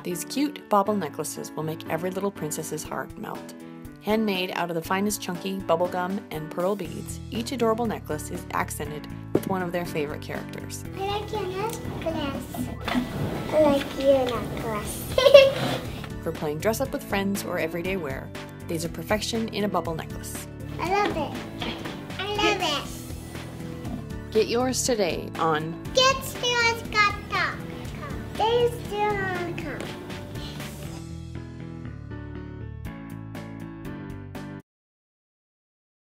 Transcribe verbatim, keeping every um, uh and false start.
These cute bauble necklaces will make every little princess's heart melt. Handmade out of the finest chunky bubblegum and pearl beads, each adorable necklace is accented with one of their favorite characters. I like your necklace. I like your necklace. For playing dress up with friends or everyday wear, these are perfection in a bubble necklace. I love it. I love it. Get yours today on Get